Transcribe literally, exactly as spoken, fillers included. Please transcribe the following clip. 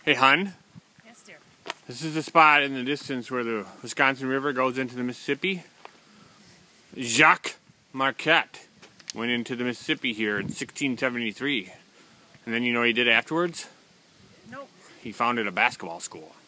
Hey, hun. Yes, dear. This is the spot in the distance where the Wisconsin River goes into the Mississippi. Jacques Marquette went into the Mississippi here in sixteen seventy-three. And then you know what he did afterwards? Nope. He founded a basketball school.